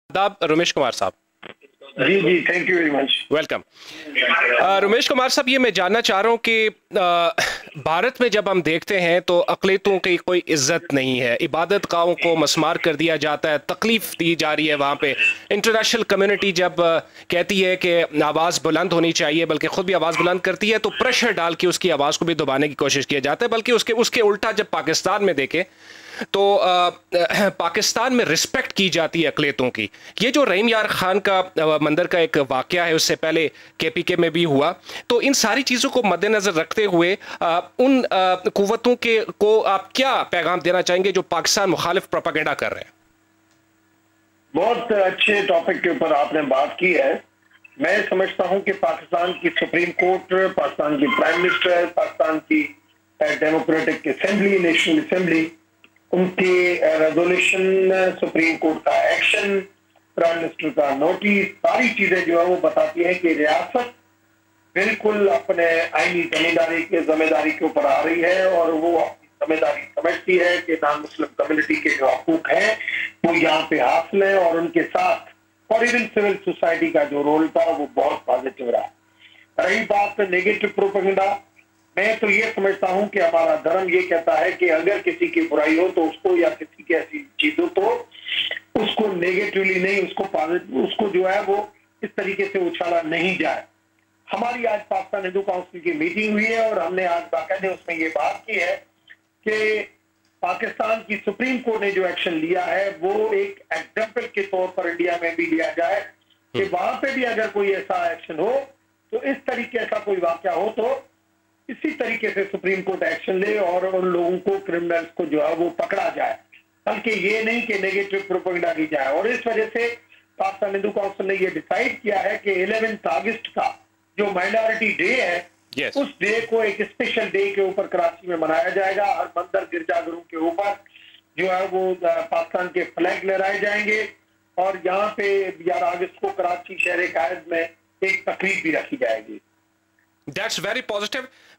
आदाब रमेश कुमार साहब। जी जी, thank you very much, welcome. Ramesh Kumar साहब, ये मैं जानना चाह रहा हूँ कि भारत में जब हम देखते हैं तो अक़लियतों की कोई इज्जत नहीं है, इबादत गाहों को मस्मार कर दिया जाता है, तकलीफ दी जा रही है वहाँ पे। इंटरनेशनल कम्युनिटी जब कहती है कि आवाज़ बुलंद होनी चाहिए, बल्कि खुद भी आवाज़ बुलंद करती है, तो प्रेशर डाल के उसकी आवाज़ को भी दबाने की कोशिश किया जाता है। बल्कि उसके उसके उल्टा जब पाकिस्तान में देखें तो पाकिस्तान में रिस्पेक्ट की जाती है अक़लियतों की। ये जो रहीम यार खान का मंदिर का एक वाक़या है, उससे पहले केपीके में भी हुआ, तो इन सारी चीज़ों को मद्देनज़र रखते हुए उन कुव्वतों के को आप क्या पैगाम देना चाहेंगे जो पाकिस्तान मुखालिफ प्रोपेगेंडा कर रहे हैं? बहुत अच्छे टॉपिक के ऊपर आपने बात की है। मैं समझता हूं कि पाकिस्तान की सुप्रीम कोर्ट, पाकिस्तान की प्राइम मिनिस्टर, पाकिस्तान की डेमोक्रेटिक असेंबली, नेशनल असेंबली, उनके रेजोल्यूशन, सुप्रीम कोर्ट का एक्शन, प्राइम मिनिस्टर का नोटिस, सारी चीजें जो है वो बताती है कि रियासत बिल्कुल अपने आईनी जिम्मेदारी के ऊपर आ रही है और वो अपनी जिम्मेदारी समझती है कि नॉन मुस्लिम कम्युनिटी के जो हकूक हैं वो यहाँ पे हासिल है, और उनके साथ और इवन सिविल सोसाइटी का जो रोल था वो बहुत पॉजिटिव रहा। रही बात नेगेटिव प्रोपेगेंडा, मैं तो ये समझता हूं कि हमारा धर्म ये कहता है कि अगर किसी की बुराई हो तो उसको, या किसी की ऐसी चीज हो तो उसको नेगेटिवली नहीं, उसको पॉजिटिव, उसको जो है वो इस तरीके से उछाला नहीं जाए। हमारी आज पाकिस्तान हिंदू काउंसिल की मीटिंग हुई है और हमने आज बाकायदे उसमें ये बात की है कि पाकिस्तान की सुप्रीम कोर्ट ने जो एक्शन लिया है वो एक एग्जाम्पल के तौर पर इंडिया में भी लिया जाए कि वहां पे भी अगर कोई ऐसा एक्शन हो तो इस तरीके का कोई वाकया हो तो इसी तरीके से सुप्रीम कोर्ट एक्शन ले और उन लोगों को, क्रिमिनल्स को जो है वो पकड़ा जाए, बल्कि ये नहीं कि नेगेटिव प्रोपेगेंडा की जाए। और इस वजह से पाकिस्तान हिंदू काउंसिल ने ये डिसाइड किया है कि 11 अगस्त का जो माइनॉरिटी डे है, yes. उस डे को एक स्पेशल डे के ऊपर कराची में मनाया जाएगा। हर मंदिर, गिरजाघरों के ऊपर जो है वो पाकिस्तान के फ्लैग लहराए जाएंगे और यहाँ पे 11 अगस्त को कराची शहर कायद में एक तकरीब भी रखी जाएगी। That's very positive.